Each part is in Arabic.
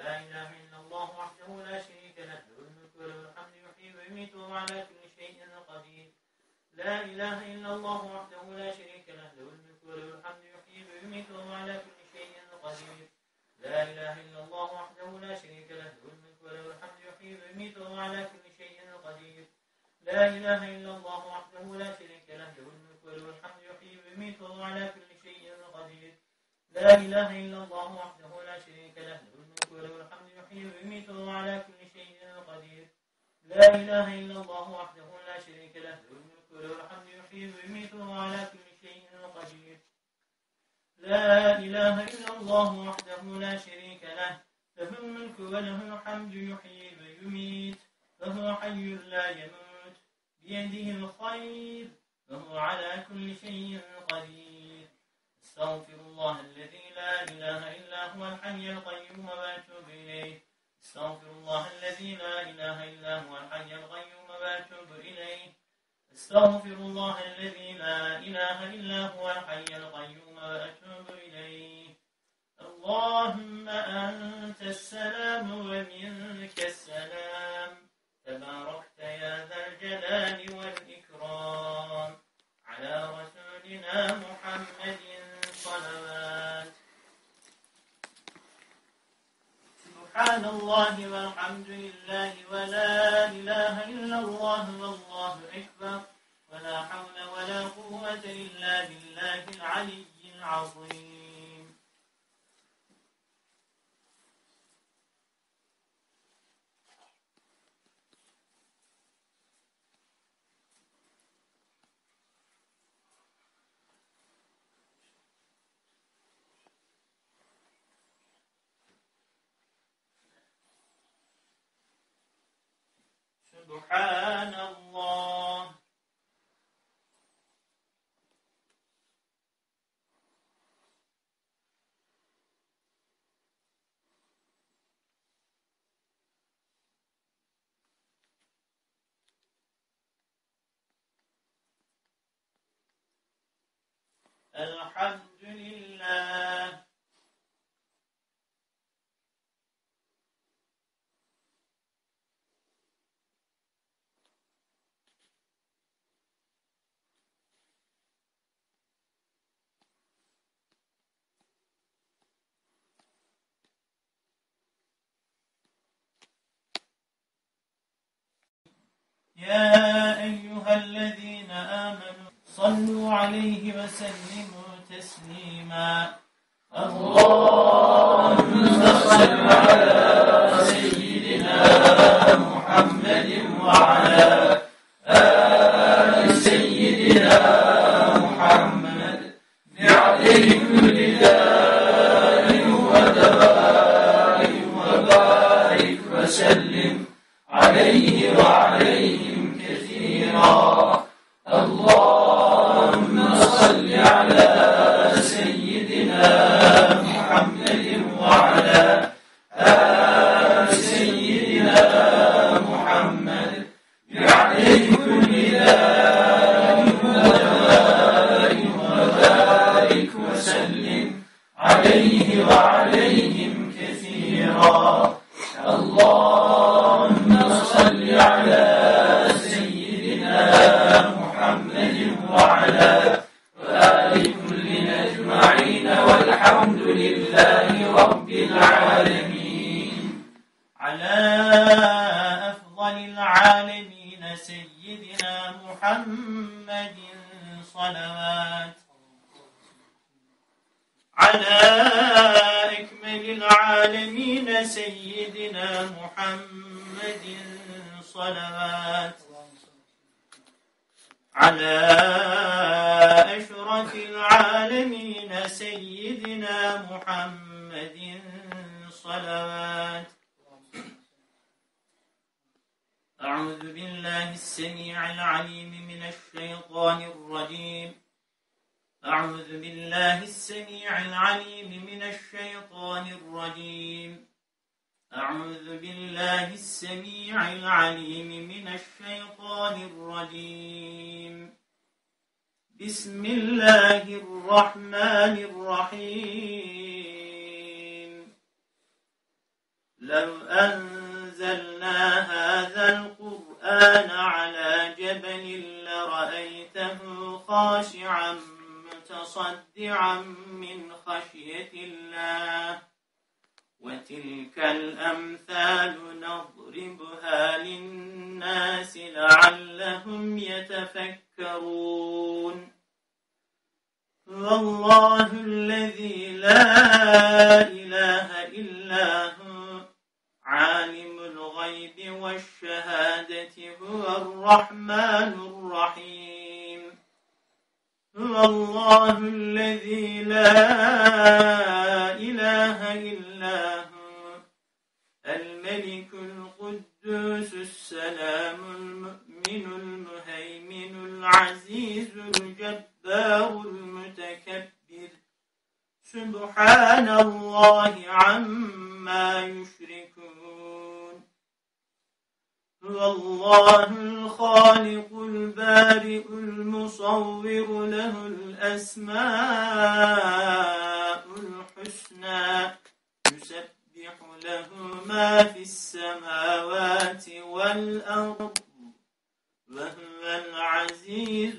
لا إله إلا الله وحده لا شريك له له الملك وله الحمد يحيي ويميت وهو على كل شيء قدير لا إله إلا الله وحده لا شريك له له الملك وله الحمد يحيي ويميت وهو على كل شيء قدير لا إله إلا الله وحده لا شريك له له الملك وله الحمد يحيي ويميت وهو على كل شيء قدير لا إله إلا الله وحده لا شريك له له الملك وله الحمد يحيي ويميت وهو على كل شيء قدير لا إله إلا الله وحده لا شريك له له الملك وله الحمد يحيي ويميت وهو على كل شيء قدير لا إله إلا الله وحده لا شريك له له الملك وله الحمد يحيي ويميت وهو على كل شيء قدير لا إله إلا الله وحده لا شريك له له الملك وله الحمد يحيي ويميت وهو حي لا يموت بيده الخير وهو على كل شيء قدير استغفر الله الذي لا إله إلا هو الحي القيوم وأتوب إليه استغفر الله الذي لا إله إلا هو الحي القيوم وأتوب إليه استغفر الله الذي لا إله إلا هو الحي القيوم وأتوب إليه اللهم أنت السلام ومنك السلام تباركت يا ذا الجلال والإكرام على رسولنا محمد صلوات سبحان الله والحمد لله ولا إله إلا الله والله أكبر ولا حول ولا قوة إلا بالله العلي العظيم سبحان الله الحمد لله يا أيها الذين آمنوا صلوا عليه وسلموا تسليما اللهم صل على سيدنا محمد وعلى آل سيدنا محمد بعليهم لله ودوائه وبارك وسلم عليه وعليهم كثيرا اللهم صل على سيدنا محمد وعلى آل سيدنا محمد بعليهم لله ودوائه وبارك وسلم عليه وعليهم كثيرا اللهم صل على سيدنا محمد وعلى آل كل أجمعين والحمد لله رب العالمين على أفضل العالمين سيدنا محمد صلوات على أكمل العالمين سيدنا محمد صلوات على أشرف العالمين سيدنا محمد صلوات أعوذ بالله السميع العليم من الشيطان الرجيم أعوذ بالله السميع العليم من الشيطان الرجيم أعوذ بالله السميع العليم من الشيطان الرجيم بسم الله الرحمن الرحيم لو أنزلنا هذا القرآن على جبل لرأيته خاشعا متصدعا من خشية الله وتلك الأمثال نضربها للناس لعلهم يتفكرون والله الذي لا إله إلا هو عالم الغيب والشهادة هو الرحمن الرحيم هو الله الذي لا إله إلا هو الملك القدوس السلام المؤمن المهيمن العزيز الجبار المتكبر سبحان الله عما يشركون هو الله الخالق البارئ المصور له الأسماء الحسنى يسبح له ما في السماوات والأرض وهو العزيز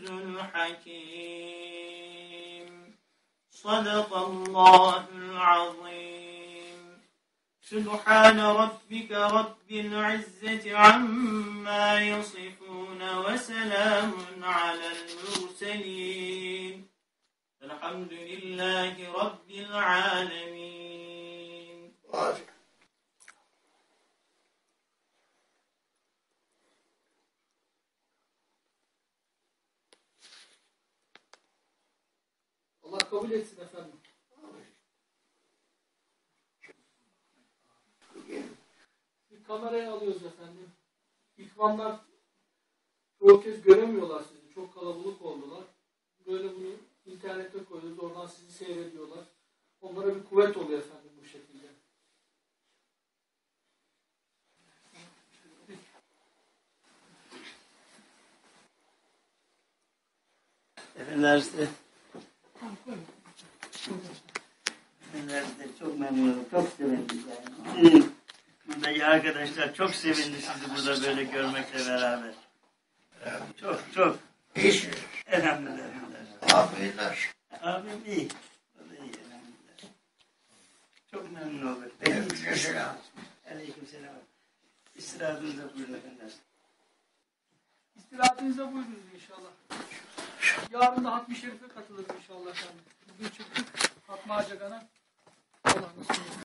الحكيم صدق الله العظيم سبحان ربك رب العزة عما يصفون وسلام على المرسلين الحمد لله رب العالمين. Allah kabul etsin efendim. Bir kameraya alıyoruz efendim. İhvanlar çoğu kez göremiyorlar sizi. Çok kalabalık oldular. Böyle bunu internete koyuyoruz. Oradan sizi seyrediyorlar. Onlara bir kuvvet oluyor efendim bu şekilde. Efendiler çok memnunum, çok sevindim yani. Buradaki arkadaşlar çok sevindi sizi burada böyle görmekle beraber. Çok. İyisin. Elhamdülillah. Afiyetler. Abim iyi. O da iyi elhamdülillah. Çok memnun olduk. Aleykümselam. Aleykümselam. İstirahatınıza buyurun efendiler. İstirahatinize buyurunuz inşallah. Yarın da Hatmi Şerif'e katılırız inşallah efendim. Bugün çıktık Hatmi Acegan'a. Allah nasip etsin.